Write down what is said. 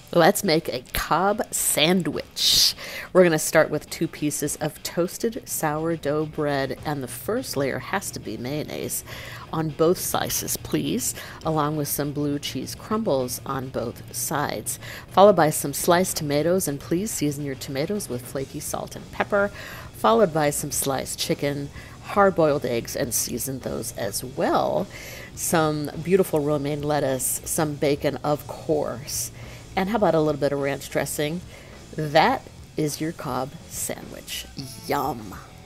Let's make a Cobb sandwich. We're going to start with 2 pieces of toasted sourdough bread, and the first layer has to be mayonnaise on both slices, please, along with some blue cheese crumbles on both sides, followed by some sliced tomatoes, and please season your tomatoes with flaky salt and pepper, followed by some sliced chicken, hard-boiled eggs, and season those as well. Some beautiful romaine lettuce, some bacon, of course, and how about a little bit of ranch dressing? That is your Cobb sandwich. Yum.